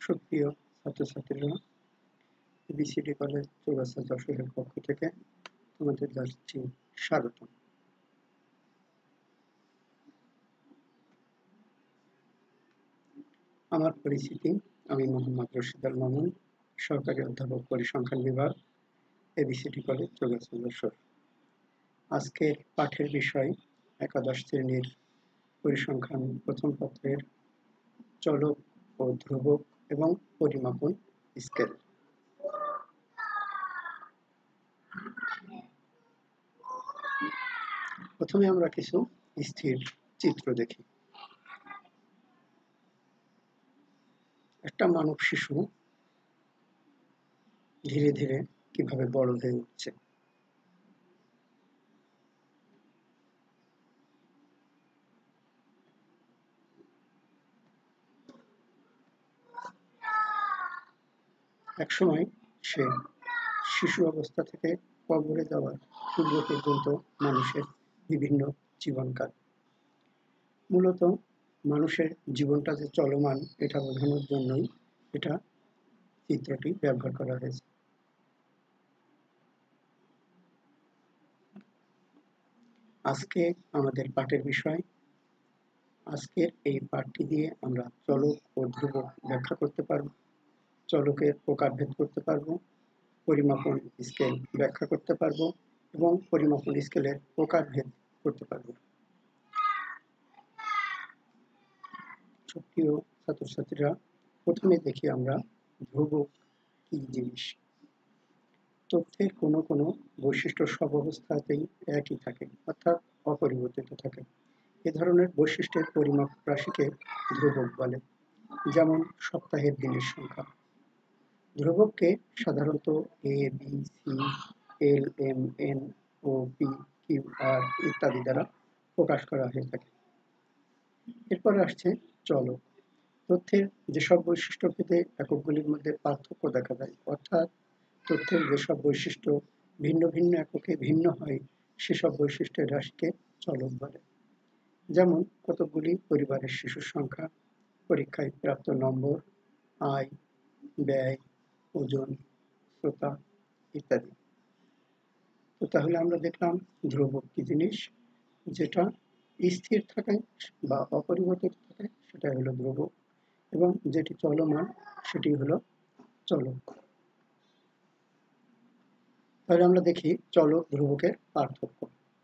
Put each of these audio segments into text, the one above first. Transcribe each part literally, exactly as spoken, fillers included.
সুপ্রিয় ছাত্রছাত্রীরা, BCD college Chaugachha যশোরের পক্ষ থেকে তোমাদের জানাচ্ছি স্বাগত। আমার পরিচিতি, আমি মোহাম্মদ রশিদ আল মামুন, সহকারী অধ্যাপক পরিসংখ্যান বিভাগ, এবিসিডি কলেজ চৌগাছা যশোর। আজকের পাঠের বিষয় একাদশ শ্রেণীর পরিসংখ্যান প্রথম পত্রের চলক ও ধ্রুবক এবং পরিমাপন স্কেল। প্রথমে আমরা কিছু স্থির চিত্র দেখি। একটা মানব শিশু ধীরে ধীরে কিভাবে বড় হয়ে উঠছে। একসময় সে শিশু অবস্থা থেকে কবরে যাওয়ার পূর্ব পর্যন্ত মানুষের বিভিন্ন জীবনকাল। মূলত মানুষের জীবনটা যে চলমান এটা বোঝানোর জন্যই এটা চিত্রটি ব্যবহার করা হয়েছে। আজকে আমাদের পাঠের বিষয়, আজকের এই পাঠটি দিয়ে আমরা চলক ও ধ্রুবক ব্যাখ্যা করতে পারব, চলকের প্রকারভেদ করতে পারব, পরিমাপন স্কেল ব্যাখ্যা করতে পারব এবং পরিমাপন স্কেলের প্রকারভেদ করতে পারব। সুপ্রিয় ছাত্রছাত্রীরা, প্রথমে দেখি আমরা ধ্রুবক কি জিনিস। তথ্যের কোনো কোনো বৈশিষ্ট্য সব অবস্থাতেই একই থাকে, অর্থাৎ অপরিবর্তিত থাকে। এ ধরনের বৈশিষ্ট্যের পরিমাপ রাশিকে ধ্রুবক বলে, যেমন সপ্তাহের দিনের সংখ্যা। ধ্রুবককে সাধারণত A, B, C, L, M, N, O, P, Q, R ইত্যাদি দ্বারা প্রকাশ করা হয়ে থাকে। এরপর আসছে চলক। তথ্যের যেসব বৈশিষ্ট্য ভেদে এককগুলির মধ্যে পার্থক্য দেখা যায়, অর্থাৎ তথ্যের যেসব বৈশিষ্ট্য ভিন্ন ভিন্ন এককে ভিন্ন হয়, সেসব বৈশিষ্ট্যের রাশিকে চলক বলে। যেমন কতকগুলি পরিবারের শিশুর সংখ্যা, পরীক্ষায় প্রাপ্ত নম্বর, আয়, ব্যয়, ওজন, শ্রোতা ইত্যাদি। তো তাহলে আমরা দেখলাম ধ্রুবক কি জিনিস। যেটা স্থির থাকে বা অপরিবর্তিত থাকে সেটা হলো ধ্রুবক, এবং যেটি চলমান সেটি হলো চলক। তাহলে আমরা দেখি চলক ধ্রুবকের পার্থক্য।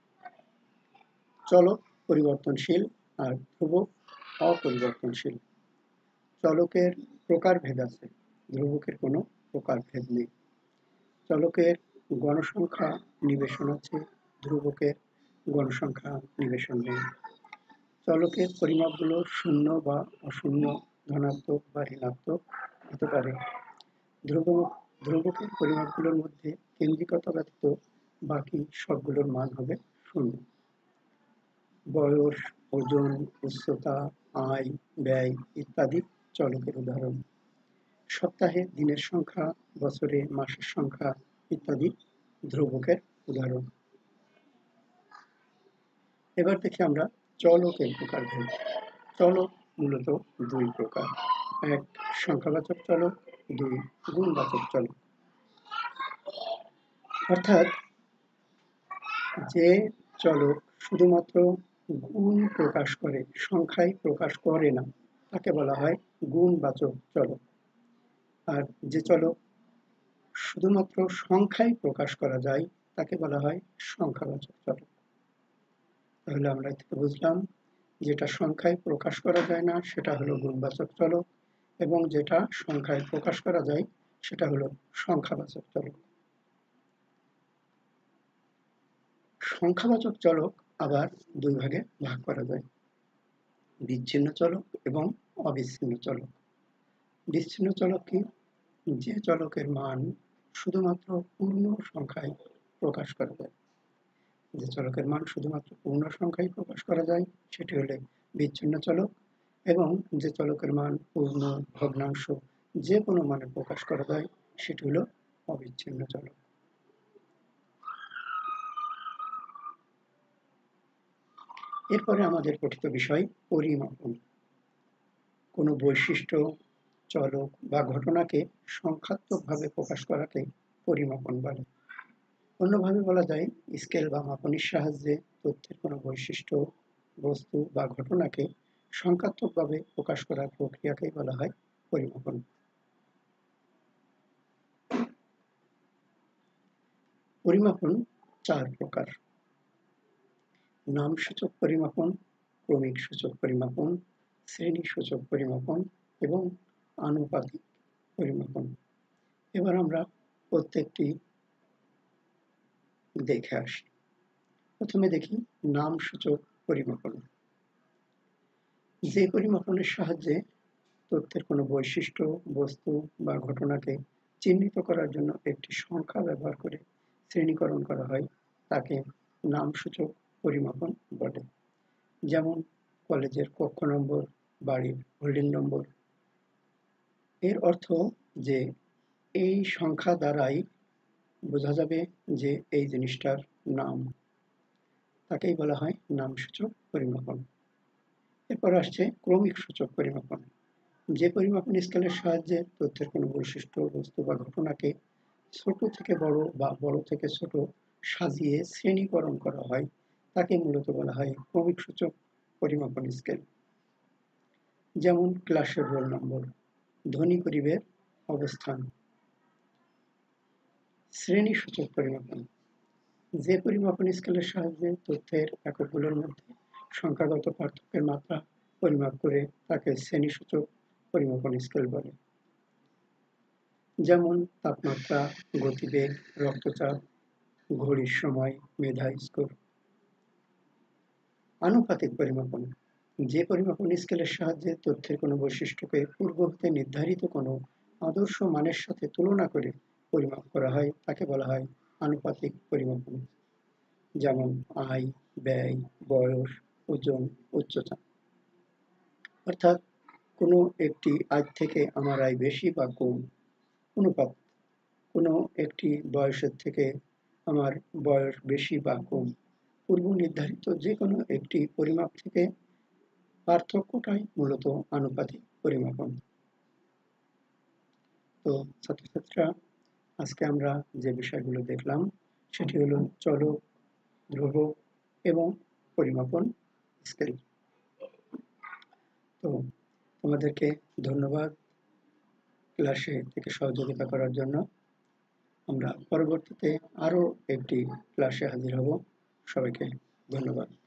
চলক পরিবর্তনশীল আর ধ্রুবক অপরিবর্তনশীল। চলকের প্রকারভেদ আছে, ধ্রুবকের কোনো প্রকারভেদ নেই। চলকের গণসংখ্যা নিবেশন আছে, ধ্রুবকের গণসংখ্যা নিবেশন নেই। চলকের পরিমাপগুলো শূন্য বা অশূন্য, ধনাত্মক বা ঋণাত্মক হতে পারে। ধ্রুবক ধ্রুবকের পরিমাপগুলোর মধ্যে কেন্দ্রিকতা ব্যতীত বাকি সবগুলোর মান হবে শূন্য। বয়স, ওজন, উচ্চতা, আয়, ব্যয় ইত্যাদি চলকের উদাহরণ। সপ্তাহে দিনের সংখ্যা, বছরে মাসের সংখ্যা ইত্যাদি ধ্রুবকের উদাহরণ। এবার দেখি আমরা চলকের প্রকারভেদ। চলক মূলত দুই প্রকার, এক সংখ্যাবাচক চলক, দুই গুণবাচক চলক। অর্থাৎ যে চলক শুধুমাত্র গুণ প্রকাশ করে, সংখ্যায় প্রকাশ করে না, তাকে বলা হয় গুণবাচক চলক। আর যে চলক শুধুমাত্র সংখ্যায় প্রকাশ করা যায় তাকে বলা হয় সংখ্যাবাচক চলক। তাহলে আমরা থেকে বুঝলাম যেটা সংখ্যায় প্রকাশ করা যায় না সেটা হলো গুণবাচক চলক, এবং যেটা সংখ্যায় প্রকাশ করা যায় সেটা হলো সংখ্যাবাচক চলক। সংখ্যাবাচক চলক আবার দুই ভাগে ভাগ করা যায়, বিচ্ছিন্ন চলক এবং অবিচ্ছিন্ন চলক। বিচ্ছিন্ন চলক কি? যে চলকের মান শুধুমাত্র পূর্ণ সংখ্যায় প্রকাশ করা যায়। যে চলকের মান শুধুমাত্র পূর্ণ সংখ্যায় প্রকাশ করা যায় সেটি হলে বিচ্ছিন্ন চলক, এবং যে চলকের মান পূর্ণ, ভগ্নাংশ যে কোনো মানে প্রকাশ করা যায় সেটি হলো অবিচ্ছিন্ন চলক। এরপরে আমাদের পঠিত বিষয় পরিমাপন। কোনো বৈশিষ্ট্য চলক বা ঘটনাকে সংখ্যাত্মকভাবে প্রকাশ করাকে পরিমাপন বলে। অন্যভাবে বলা যায়, স্কেল বা মাপনীর সাহায্যে তথ্যের কোনো বৈশিষ্ট্য, বস্তু বা ঘটনাকে সংখ্যাত্মকভাবে প্রকাশ করার প্রক্রিয়াকেই বলা হয় পরিমাপন। পরিমাপন চার প্রকার: নামসূচক পরিমাপন, ক্রমিক সূচক পরিমাপন, শ্রেণী সূচক পরিমাপন এবং আনুপাতিক পরিমাপন। এবার আমরা প্রত্যেকটি দেখে আসি। প্রথমে দেখি নামসূচক পরিমাপন। যে পরিমাপনের সাহায্যে তথ্যের কোনো বৈশিষ্ট্য, বস্তু বা ঘটনাকে চিহ্নিত করার জন্য একটি সংখ্যা ব্যবহার করে শ্রেণীকরণ করা হয়, তাকে নামসূচক পরিমাপন বলে। যেমন কলেজের কক্ষ নম্বর, বাড়ির হোল্ডিং নম্বর। এর অর্থ যে এই সংখ্যা দ্বারাই বোঝা যাবে যে এই জিনিসটার নাম, তাকেই বলা হয় নামসূচক পরিমাপন। এরপর আসছে ক্রমিক সূচক পরিমাপন। যে পরিমাপন স্কেলের সাহায্যে তথ্যের কোনো বৈশিষ্ট্য, বস্তু বা ঘটনাকে ছোট থেকে বড় বা বড় থেকে ছোট সাজিয়ে শ্রেণীকরণ করা হয়, তাকে মূলত বলা হয় ক্রমিক সূচক পরিমাপন স্কেল। যেমন ক্লাসের রোল নম্বর, ধনী গরিবের অবস্থান। শ্রেণী সূচক পরিমাপন। যে পরিমাপন স্কেলের সাহায্যে তথ্যের এককগুলোর মধ্যে সংখ্যাগত পার্থক্যের মাত্রা পরিমাপ করে তাকে শ্রেণী সূচক পরিমাপন স্কেল বলে। যেমন তাপমাত্রা, গতিবেগ, রক্তচাপ, ঘড়ির সময়, মেধা স্কোর। আনুপাতিক পরিমাপন। যে পরিমাপন স্কেলের সাহায্যে তথ্যের কোনো বৈশিষ্ট্যকে পূর্ব হতে নির্ধারিত কোনো আদর্শ মানের সাথে তুলনা করে পরিমাপ করা হয়, তাকে বলা হয় আনুপাতিক পরিমাপন। যেমন আয়, ব্যয়, বয়স, ওজন, উচ্চতা। অর্থাৎ কোনো একটি আয় থেকে আমার আয় বেশি বা কম, অনুপাত। কোনো একটি বয়সের থেকে আমার বয়স বেশি বা কম, পূর্ব নির্ধারিত যে কোনো একটি পরিমাপ থেকে পার্থক্যটাই মূলত আনুপাতিক পরিমাপন। তো ছাত্রছাত্রীরা, আজকে আমরা যে বিষয়গুলো দেখলাম সেটি হলো চলক, ধ্রুবক এবং পরিমাপন স্কেল। তো তোমাদেরকে ধন্যবাদ ক্লাসে থেকে সহযোগিতা করার জন্য। আমরা পরবর্তীতে আরও একটি ক্লাসে হাজির হব। সবাইকে ধন্যবাদ।